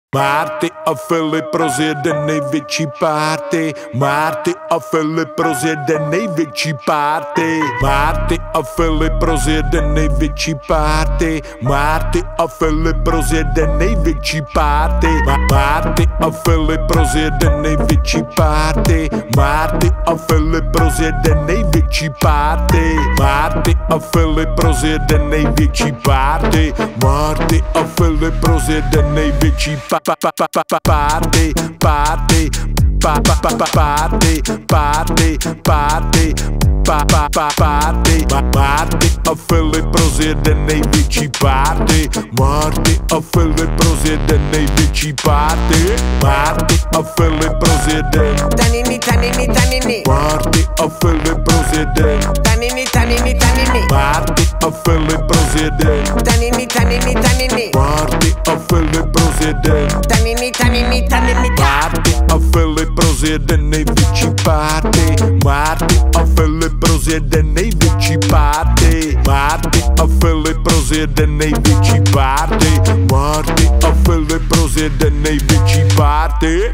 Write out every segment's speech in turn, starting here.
Marty a Filip rozjede největší party. Marty a Filip rozjede největší party. Marty a Filip rozjede největší party. Marty a Filip rozjede největší party. Marty a Filip rozjede největší party. Marty a Filip rozjede největší party. Marty a Filip rozjede největší party. Marty a Filip rozjede největší party. Party, party, party, party, party, party. Marty a Filip rozjede největší party. Marty a Filip rozjede největší party. Marty a Filip rozjede Tanini, tanini, tanini. Marty a Filip rozjede Tanini, tanini, tanini. Marty a Filip rozjede Tanini, tanini, tanini. Marty a Filip rozjede Tanini, tanini, tanini. Marty a Filip rozjede největší party. Marty a Filip rozjede největší party. Marty a Filip rozjede největší party. Marty a Filip rozjede největší party.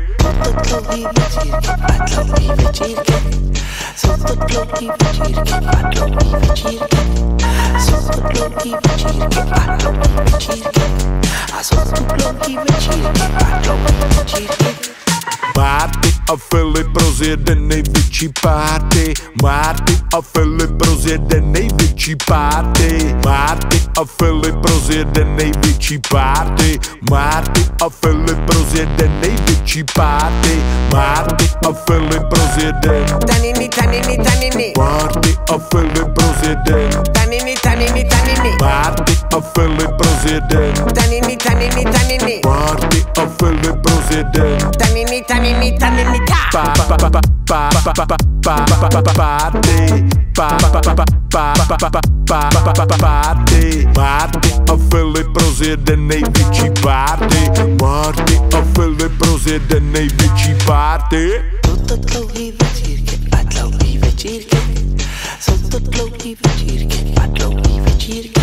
Jsou to dlouhý večírky a dlouhý večírky. Jsou to dlouhý večírky a dlouhý večírky. A jsou to dlouhý večírky a dlouhý večírky. Marty a Filip rozjede největší party. Marty a Filip rozjede největší party. Marty a Filip rozjede největší party. Marty a Filip rozjede největší party. Marty a Filip rozjede Tanini, tanini, tanini. Marty a Filip rozjede Tanini, tanini, tanini. Marty a Filip rozjede Tanini, tanini, tanini. Marty a Filip rozjede Tanini, tanini, tanini. Party, party. Marty a Filip rozjede největší party. Marty a Filip rozjede největší party. Jsou to dlouhý večírky a dlouhý večírky. Jsou to dlouhý večírky a dlouhý večírky.